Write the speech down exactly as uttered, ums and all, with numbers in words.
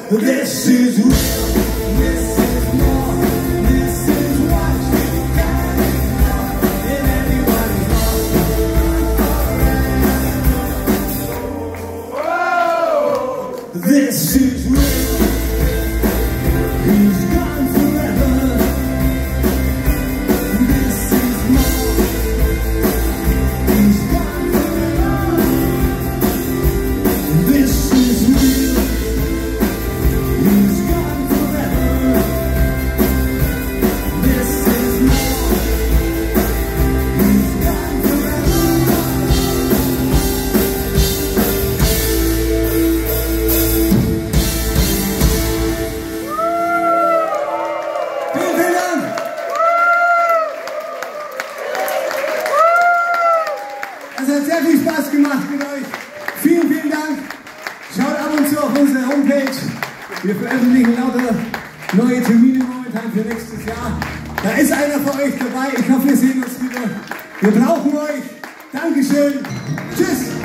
This is real. This is more. This is what you got in anybody's heart. This is real. He's gone forever. This is more. He's gone forever. This is real. He's gone forever. This is more. He's gone forever. Vielen, vielen Dank. Es hat sehr viel Spaß gemacht mit euch. Vielen, vielen Dank. Schaut ab und zu auf unsere Homepage. Wir veröffentlichen lauter neue Termine momentan für nächstes Jahr. Da ist einer von euch dabei. Ich hoffe, wir sehen uns wieder. Wir brauchen euch. Dankeschön. Tschüss.